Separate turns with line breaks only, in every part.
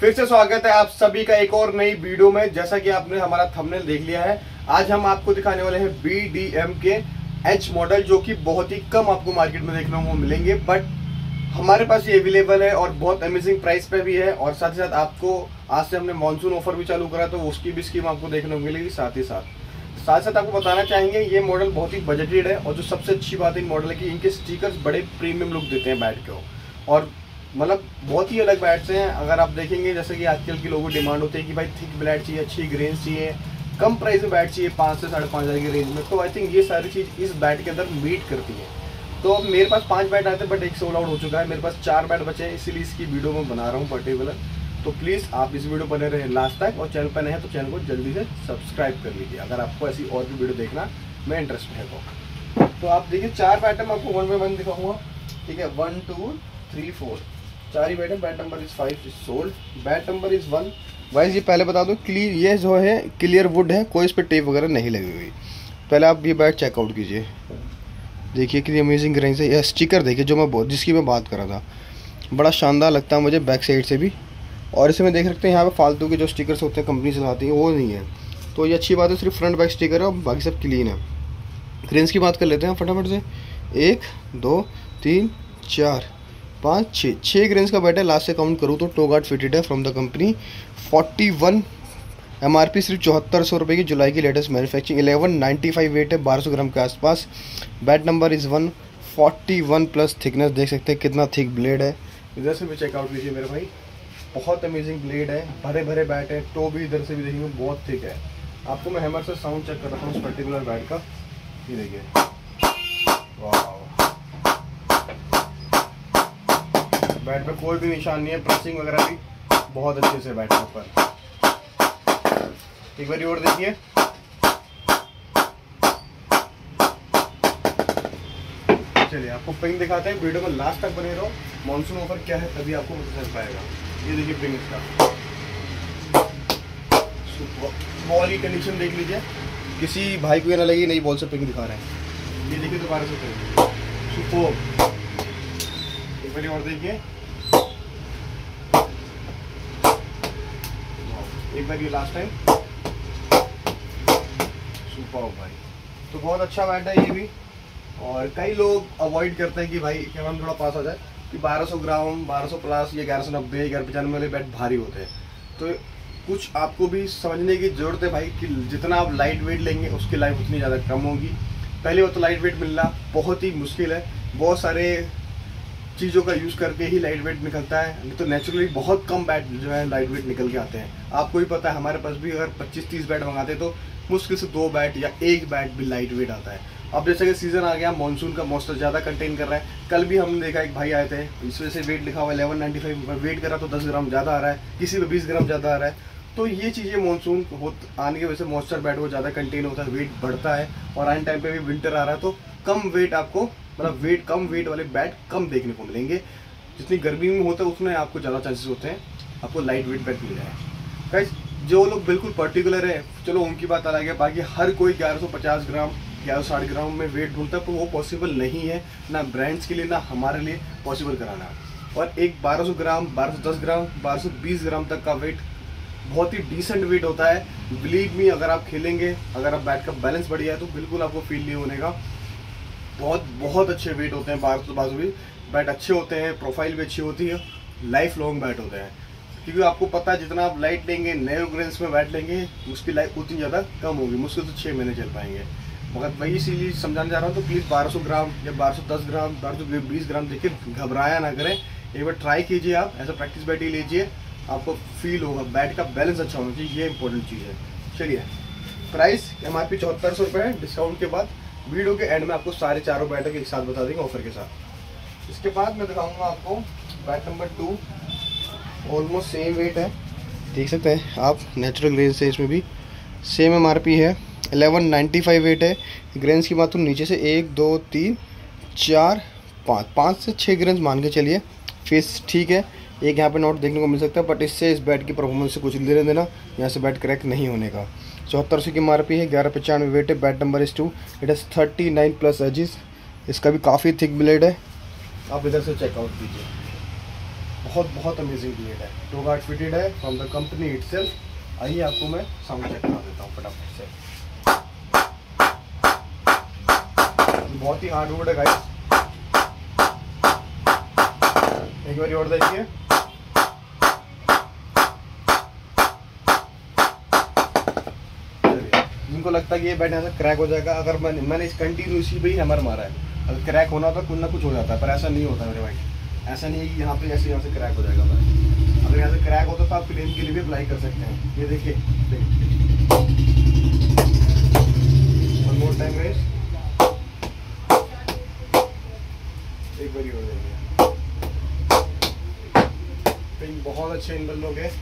फिर से स्वागत है आप सभी का एक और नई वीडियो में। जैसा कि आपने हमारा थंबनेल देख लिया है, आज हम आपको दिखाने वाले हैं BDM के H मॉडल, जो कि बहुत ही कम आपको मार्केट में देखने को मिलेंगे, बट हमारे पास ये अवेलेबल है और बहुत अमेजिंग प्राइस पे भी है। और साथ ही साथ आपको आज से हमने मानसून ऑफर भी चालू करा, तो उसकी भी स्कीम आपको देखने को मिलेगी। साथ ही साथ आपको बताना चाहेंगे ये मॉडल बहुत ही बजटेड है, और जो सबसे अच्छी बात है इन मॉडल की, इनके स्टिकर्स बड़े प्रीमियम लुक देते हैं बैट को, और मतलब बहुत ही अलग बैट्स हैं। अगर आप देखेंगे, जैसे कि आजकल के लोगों की डिमांड होती है कि भाई थिक ब्लेड चाहिए, अच्छी ग्रेन्स चाहिए, कम प्राइस में बैट चाहिए 5 से 5,500 की रेंज में, तो आई थिंक ये सारी चीज़ इस बैट के अंदर मीट करती है। तो अब मेरे पास 5 बैट आए थे, बट एक सोल्ड आउट हो चुका है। मेरे पास 4 बैट बचे हैं, इसीलिए इसकी वीडियो मैं बना रहा हूँ पर्टिकुलर। तो प्लीज़ आप इस वीडियो बने रहे लास्ट तक, और चैनल पर नए हैं तो चैनल को जल्दी से सब्सक्राइब कर लीजिए अगर आपको ऐसी और भी वीडियो देखना में इंटरेस्ट है तो आप देखिए 4 बैट मैं आपको 1 बाय 1 दिखाऊंगा। ठीक है, 1 2 3 4 4 ही बैट है। Bat number is 5 is sold, bat number is 1। वाइज ये पहले बता दूं, क्लियर ये जो है क्लियर वुड है, कोई इस पर टेप वगैरह नहीं लगी हुई। पहले आप ये बैट चेकआउट कीजिए, देखिए कितनी अमेजिंग रेंज है। यह स्टिकर देखिए जो मैं जिसकी मैं बात कर रहा था, बड़ा शानदार लगता है मुझे बैक साइड से भी। और इसमें देख सकते हैं यहाँ पे फालतू के जो स्टिकर्स होते हैं कंपनी चलाती है वो नहीं है, तो ये अच्छी बात है। सिर्फ फ्रंट बैक स्टिकर है और बाकी सब क्लीन है। ग्रेन्स की बात कर लेते हैं फटाफट से। 1 2 3 4 5 6 ग्रेन्स का बैट है। लास्ट से काउंट करूँ तो टो गार्ड फिटेड है फ्रॉम द कंपनी। 41 MRP सिर्फ 7400 रुपये की, जुलाई की लेटेस्ट मैन्युफैक्चरिंग। 1195 वेट है, 1200 ग्राम के आसपास। Bat number is 1। 41 plus thickness देख सकते हैं कितना थिक ब्लेड है। इधर से भी चेकआउट कीजिए मेरे भाई, बहुत अमेजिंग ब्लेड है, भरे भरे बैट है। टो भी इधर से भी देखेंगे बहुत थिक है। आपको मैं हैमर से साउंड चेक कर रहा हूँ इस पर्टिकुलर बैट का, ये देखिए, वाह। बैट पे कोई भी निशान नहीं है, प्रेसिंग वगैरह भी बहुत अच्छे से बैट के ऊपर। एक बार और देखिए, चलिए आपको पिंग दिखाते हैं। वीडियो में लास्ट तक बने रहो, मानसून ऑफर क्या है तभी आपको पता चल पाएगा। ये देखिए पिंग इसका, बॉल की कंडीशन देख लीजिए, किसी भाई को ये ना लगे नई बॉल से पिंग दिखा रहे हैं। ये देखिए दोबारा से पिंग, सुपर्ब। एक बार और देखिए, एक बार ये लास्ट टाइम, सुपर्ब भाई। तो बहुत अच्छा बैट है ये भी। और कई लोग अवॉइड करते हैं कि भाई क्या हम थोड़ा पास आ जाए कि 1200 ग्राम 1200 प्लस या 1190 1195 वाले बैट भारी होते हैं। तो कुछ आपको भी समझने की ज़रूरत है भाई कि जितना आप लाइट वेट लेंगे उसकी लाइफ उतनी ज़्यादा कम होगी। पहले वो तो लाइट वेट मिलना बहुत ही मुश्किल है, बहुत सारे चीज़ों का यूज़ करके ही लाइट वेट निकलता है, नहीं तो नेचुरली बहुत कम बैट जो है लाइट वेट निकल के आते हैं। आपको भी पता है, हमारे पास भी अगर 25-30 बैट मंगाते तो मुश्किल से 2 बैट या 1 बैट भी लाइट वेट आता है। अब जैसे कि सीज़न आ गया, मानसून का मॉइस्चर ज़्यादा कंटेन कर रहा है। कल भी हमने देखा एक भाई आए थे, इस वजह से वेट लिखा हुआ 1195, वेट करा तो 10 ग्राम ज़्यादा आ रहा है, किसी में 20 ग्राम ज़्यादा आ रहा है। तो ये चीज़ें मानसून आने की वजह से मॉइस्चर बैट को ज़्यादा कंटेन होता है, वेट बढ़ता है। और आने टाइम पे भी विंटर आ रहा है, तो कम वेट आपको, मतलब कम वेट वाले बैट कम देखने को मिलेंगे। जितनी गर्मी में होता है उसमें आपको ज़्यादा चांसेस होते हैं आपको लाइट वेट बैट मिल जाए। गाइस, जो लोग बिल्कुल पर्टिकुलर है, चलो उनकी बात अलग है, बाकी हर कोई 1150 ग्राम 1160 ग्राम में वेट ढूंढता है, तो वो पॉसिबल नहीं है, ना ब्रांड्स के लिए ना हमारे लिए पॉसिबल कराना। और एक 1200 ग्राम 1210 ग्राम 1220 ग्राम तक का वेट बहुत ही डिसेंट वेट होता है। बिलीव मी, अगर आप खेलेंगे, अगर आप बैट का बैलेंस बढ़िया है तो बिल्कुल आपको फील नहीं होने का। बहुत अच्छे वेट होते हैं 1200 भी बैट, अच्छे होते हैं, प्रोफाइल भी अच्छी होती है, लाइफ लॉन्ग बैट होते हैं। क्योंकि आपको पता है जितना आप लाइट लेंगे, नए ग्रेन्स में बैट लेंगे, उसकी लाइफ उतनी ज़्यादा कम होगी, मुश्किल से 6 महीने चल पाएंगे। मगर वही इसीलिए समझाने जा रहा हूँ, तो प्लीज़ 1200 ग्राम या 1210 ग्राम 1220 ग्राम देखिए, घबराया ना करें, एक बार ट्राई कीजिए। आप ऐसा प्रैक्टिस बैट ही लीजिए, आपको फील होगा, बैट का बैलेंस अच्छा होना चाहिए, ये इंपॉर्टेंट चीज़ है। चलिए, प्राइस MRP 7400 रुपये है, डिस्काउंट के बाद। वीडियो के एंड में आपको सारे चारों बैटों के एक साथ बता देंगे ऑफर के साथ। इसके बाद मैं दिखाऊंगा आपको bat number 2, almost same weight है, देख सकते हैं आप, नेचुरल ग्रेन से इसमें भी सेम MRP है। 1195 वेट है। ग्रेन्स की बात तो नीचे से 1 2 3 4 5 से 6 ग्रेन्स मान के चलिए। फेस ठीक है, एक यहाँ पे नोट देखने को मिल सकता है, बट इससे इस बैट की परफॉर्मेंस से कुछ लेने देना, यहाँ से बैट क्रैक नहीं होने का। 7400 की MRP है, 1195 वेट है। Bat number is 2, it is 39 plus edges. इसका भी काफ़ी थिक ब्लेड है, आप इधर से चेकआउट कीजिए, बहुत बहुत अमेजिंग बेड है। टो गार्ड फिटेड है फ्रॉम द कंपनी इटसेल्फ। आइए आपको मैं साउंड चेक करा देता हूँ फटाफट से। बहुत ही हार्डवुड है गाइस, एक बार और देखिए। जिनको लगता है कि ये बेड यहाँ से क्रैक हो जाएगा, अगर मैंने इस कंटिन्यूसली भी हैमर मारा है, अगर क्रैक होना होता कुछ ना कुछ हो जाता है, पर ऐसा नहीं होता मेरे भाई। ऐसा नहीं है कि यहाँ पे ऐसे यहाँ से क्रैक हो जाएगा भाई। अगर यहाँ से क्रैक होता तो आप क्लेम के लिए भी अप्लाई कर सकते हैं। ये देखिए, वन मोर टाइम गाइस, एक बार और देखिए। बहुत अच्छे इन बल्लों के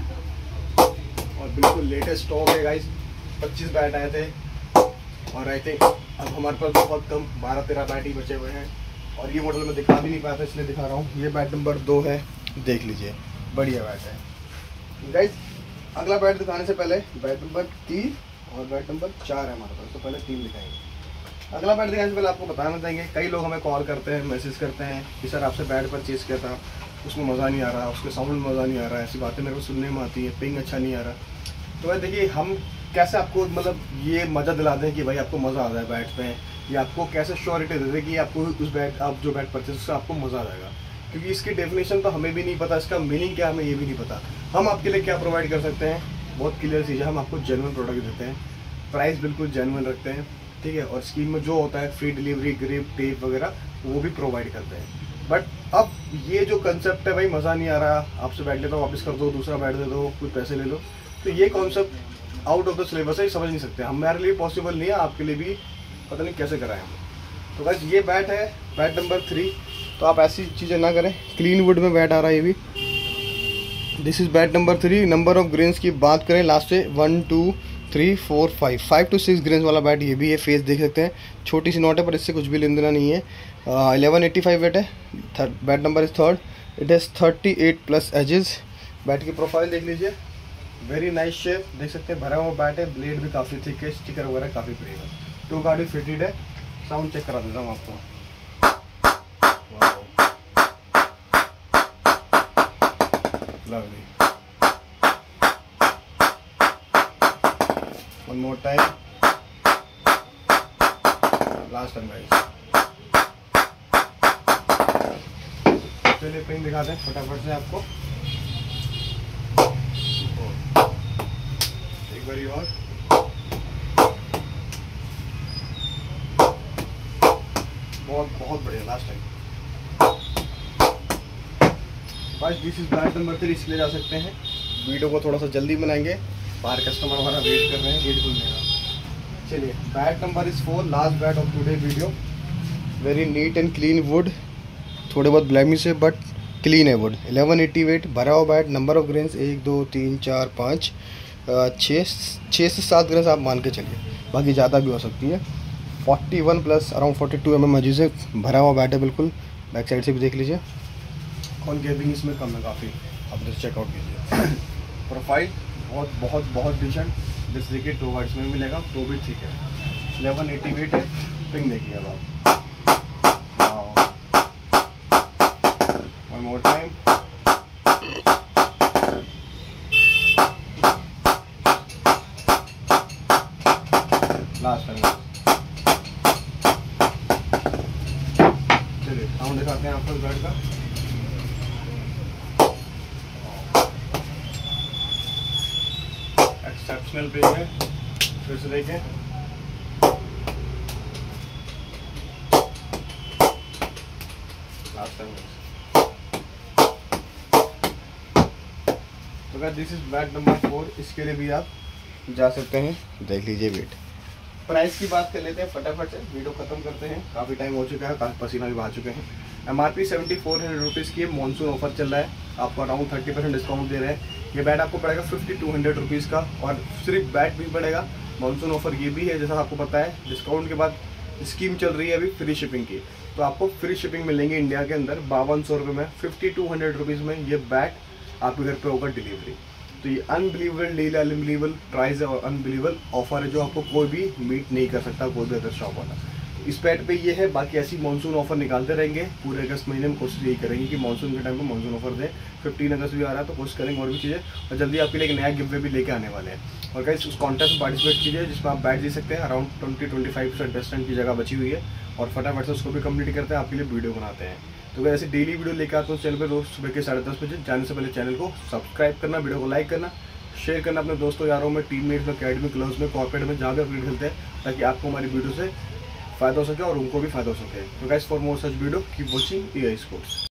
और बिल्कुल लेटेस्ट स्टॉक है गाइस। 25 बैट आए थे और आई थिंक अब हमारे पास बहुत कम 12-13 बैट ही बचे हुए हैं। और ये मॉडल मैं दिखा भी नहीं पाया था, इसलिए दिखा रहा हूँ। ये बैट नंबर 2 है, देख लीजिए, बढ़िया बैट है गाइस। अगला बैट दिखाने से पहले बैट नंबर 3 और बैट नंबर 4 है हमारे पास, तो पहले 3 दिखाएंगे। अगला बैट दिखाने से पहले आपको बताना चाहेंगे, कई लोग हमें कॉल करते हैं, मैसेज करते हैं कि सर आपसे बैट परचेज किया था, उसमें मज़ा नहीं आ रहा, उसके साउंड में मज़ा नहीं आ रहा, ऐसी बातें मेरे को सुनने में आती है, पिंग अच्छा नहीं आ रहा। तो भाई देखिए, हम कैसे आपको मतलब ये मज़ा दिलाते हैं कि भाई आपको मज़ा आ जाए बैट पे, या आपको कैसे श्योरिटी देते हैं कि आपको उस बैट, आप जो बैट परचेज उससे आपको मज़ा आ जाएगा। क्योंकि इसकी डेफिनेशन तो हमें भी नहीं पता, इसका मीनिंग क्या हमें ये भी नहीं पता। हम आपके लिए क्या प्रोवाइड कर सकते हैं, बहुत क्लियर चीज़ है, हम आपको जेन्युइन प्रोडक्ट देते हैं, प्राइस बिल्कुल जेन्युइन रखते हैं, ठीक है। और स्कीम में जो होता है फ्री डिलीवरी, ग्रिप, टेप वगैरह वो भी प्रोवाइड करते हैं। बट अब ये जो कंसेप्ट है भाई, मज़ा नहीं आ रहा, आपसे बैट लेता हूँ, वापस कर दो, दूसरा बैट दे दो, कुछ पैसे ले लो, तो ये concept out of the syllabus है, समझ नहीं सकते। हमारे लिए पॉसिबल नहीं है, आपके लिए भी पता नहीं कैसे कराएं हम। तो बस ये बैट है बैट नंबर 3। तो आप ऐसी चीज़ें ना करें, क्लीन वुड में बैट आ रहा है ये भी। This is bat number 3। Number of grains की बात करें लास्ट से 1 2 3 4 5 to 6 ग्रेन्स वाला बैट ये भी है। फेस देख सकते हैं, छोटी सी नोट है पर इससे कुछ भी लेन देना नहीं है। 1185 वेट है। Bat number is 3rd। It has 38+ edges. Bat की प्रोफाइल देख लीजिए, वेरी नाइस शेप, देख सकते हैं, भरा हुआ बैट है, ब्लेड भी काफ़ी थिक है, स्टिकर वगैरह काफ़ी बढ़िया है। टू गार्ड भी फिटेड है। साउंड चेक करा देता हूँ आपको। Lovely, one more time, last time guys. चलिए पिन दिखाते हैं फटाफट से आपको एक बारी और। बहुत बहुत बढ़िया, लास्ट टाइम। बस दिस इज बैट नंबर 3, इसलिए जा सकते हैं। वीडियो को थोड़ा सा जल्दी बनाएंगे, बाहर कस्टमर हमारा वेट कर रहे हैं, गेट खुलने का। चलिए bat number is 4, last bat of today video. Very neat and clean wood, थोड़े बहुत ब्लैमिश है बट क्लीन है वुड। 1180 वेट, भरा हुआ बैट। नंबर ऑफ ग्रेन्स 1 2 3 4 5 6 से 7 ग्रेन्स आप मान के चलिए, बाकी ज़्यादा भी हो सकती है। 41+ अराउंड 42 mm एजेस है, भरा हुआ बैट है बिल्कुल। बैक साइड से भी देख लीजिए, कौन गेबिंग इसमें कम है काफ़ी, आप जस्ट चेकआउट कीजिए। प्रोफाइल बहुत बहुत बहुत डिसेंट, जैसे देखिए 2 वर्ड्स में मिलेगा, तो भी ठीक है। 1180 वेट है। पिंग देखिए अब आप, one more time, last time. चलिए साउंड दिखाते हैं आपको इस बैट का। एक्सेप्शनल पिंग है, फिर से देखें, लास्ट टाइम। तो अगर दिस इज बैट नंबर 4, इसके लिए भी आप जा सकते हैं, देख लीजिए वेट। प्राइस की बात कर लेते हैं फटाफट से, वीडियो खत्म करते हैं, काफ़ी टाइम हो चुका है, काफ़ी पसीना भी बहा चुके हैं। MRP 7400 रुपीज़ की मानसून ऑफर चल रहा है, आपको अराउंड 30% डिस्काउंट दे रहे हैं। ये बैट आपको पड़ेगा 5200 रुपीज़ का, और सिर्फ बैट भी पड़ेगा, मानसून ऑफर ये भी है। जैसा आपको पता है, डिस्काउंट के बाद स्कीम चल रही है अभी फ्री शिपिंग की, तो आपको फ्री शिपिंग मिलेंगे इंडिया के अंदर 5200 रुपये में। 5200 रुपीज़ में ये बैट आपके घर पे होगा डिलीवरी। तो ये अनबिलीवेबल डील, अनबिलीवेबल प्राइस और अनबिलीवेबल ऑफर है, जो आपको कोई भी मीट नहीं कर सकता, कोई भी अदर शॉप वाला। इस बैट पे ये है। बाकी ऐसी मानसून ऑफर निकालते रहेंगे पूरे अगस्त महीने में। कोशिश यही करेंगे कि मानसून के टाइम पे मानसून ऑफर दें। 15 अगस्त भी आ रहा है तो कोशिश करेंगे और भी चीज़ें, और जल्दी आपके लिए एक नया गिव वे भी लेके आने वाले हैं। और गाइस उस कॉन्टेस्ट में पार्टिसिपेट कीजिए जिसमें आप बैट जीत सकते हैं। अराउंड 20-25% डिस्टेंट की जगह बची हुई है और फटाफट से उसको भी कंप्लीट करते हैं, आपके लिए वीडियो बनाते हैं। तो अगर ऐसे डेली वीडियो लेकर आते हैं चैनल पर रोज सुबह के 10:30 बजे। जाने से पहले चैनल को सब्सक्राइब करना, वीडियो को लाइक करना, शेयर करना अपने दोस्तों यारों में, टीममेट्स में, अकेडमी, क्लब्स में, कॉर्पोरेट में, जहाँ भी आप क्रिकेट खेलते हैं, ताकि आपको हमारी वीडियो से फायदा हो सके और उनको भी फायदा हो सके। तो guys for more such video keep watching EI sports.